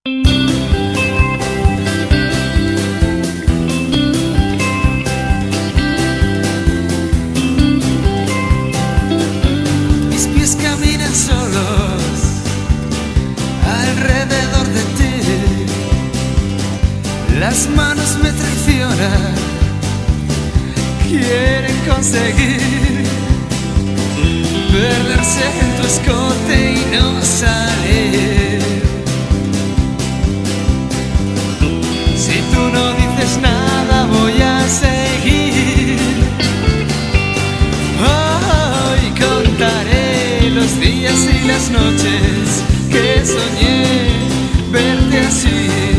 Mis pies caminan solos alrededor de ti, las manos me traicionan, quieren conseguir perderse en tu escote y no salir. Si tú no dices nada voy a seguir. Hoy contaré los días y las noches que soñé verte así.